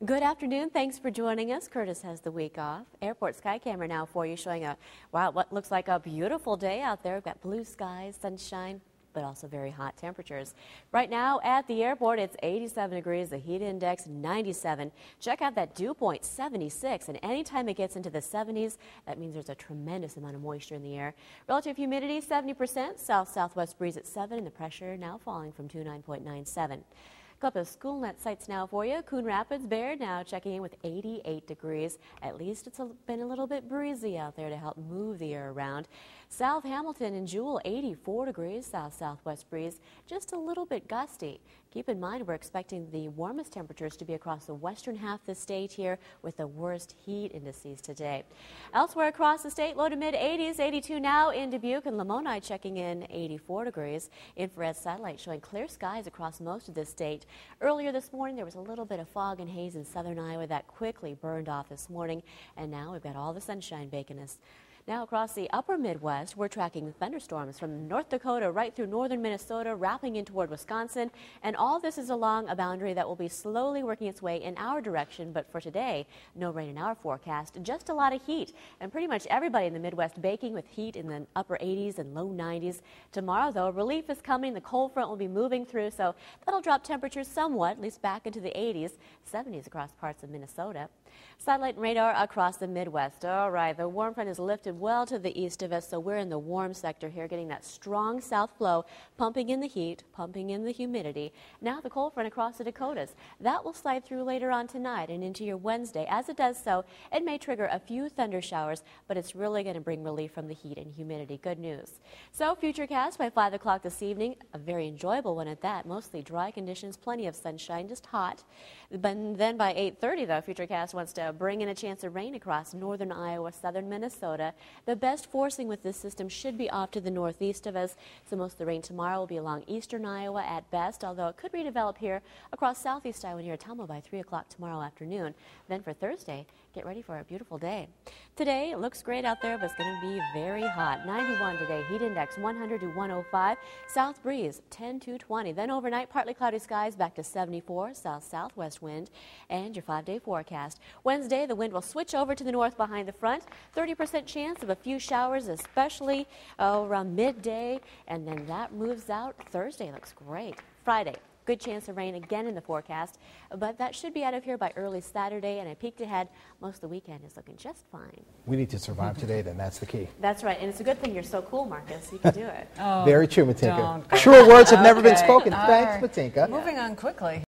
Good afternoon. Thanks for joining us. Curtis has the week off. Airport Sky Camera now for you, showing what looks like a beautiful day out there. We've got blue skies, sunshine, but also very hot temperatures. Right now at the airport, it's 87 degrees, the heat index 97. Check out that dew point, 76, and anytime it gets into the 70s, that means there's a tremendous amount of moisture in the air. Relative humidity, 70%, south-southwest breeze at 7, and the pressure now falling from 29.97. A couple of SchoolNet sites now for you. Coon Rapids, Baird now checking in with 88 degrees. At least it's been a little bit breezy out there to help move the air around. South Hamilton and Jewel, 84 degrees, south-southwest breeze, just a little bit gusty. Keep in mind we're expecting the warmest temperatures to be across the western half of the state here with the worst heat indices today. Elsewhere across the state, low to mid-80s, 82 now in Dubuque, and Lamoni checking in 84 degrees. Infrared satellite showing clear skies across most of the state. Earlier this morning, there was a little bit of fog and haze in southern Iowa that quickly burned off this morning, and now we've got all the sunshine baking us. Now across the upper Midwest, we're tracking thunderstorms from North Dakota right through northern Minnesota, wrapping in toward Wisconsin, and all this is along a boundary that will be slowly working its way in our direction. But for today, no rain in our forecast, just a lot of heat, and pretty much everybody in the Midwest baking with heat in the upper 80s and low 90s. Tomorrow, though, relief is coming. The cold front will be moving through, so that'll drop temperatures somewhat, at least back into the 80s, 70s across parts of Minnesota. Satellite and radar across the Midwest. All right, the warm front is lifted well to the east of us, so we're in the warm sector here, getting that strong south flow, pumping in the heat, pumping in the humidity. Now the cold front across the Dakotas. That will slide through later on tonight and into your Wednesday. As it does so, it may trigger a few thunder showers, but it's really going to bring relief from the heat and humidity. Good news. So Futurecast by 5 o'clock this evening, a very enjoyable one at that. Mostly dry conditions, plenty of sunshine, just hot. But then by 8:30, though, Futurecast wants to bring in a chance of rain across northern Iowa, southern Minnesota. The best forcing with this system should be off to the northeast of us, so most of the rain tomorrow will be along eastern Iowa at best, although it could redevelop here across southeast Iowa near Thelma by 3 o'clock tomorrow afternoon. Then for Thursday, get ready for a beautiful day. Today, it looks great out there, but it's going to be very hot. 91 today, heat index 100 to 105, south breeze 10 to 20. Then overnight, partly cloudy skies back to 74, south-southwest wind, and your 5-day forecast. Wednesday, the wind will switch over to the north behind the front. 30% chance of a few showers, especially around midday, and then that moves out. Thursday looks great. Friday, good chance of rain again in the forecast, but that should be out of here by early Saturday, and I peeked ahead. Most of the weekend is looking just fine. We need to survive today, then. That's the key. That's right, and it's a good thing you're so cool, Marcus. You can do it. Very true, Matinka. Truer words have never been spoken. Thanks, Matinka. Moving on quickly.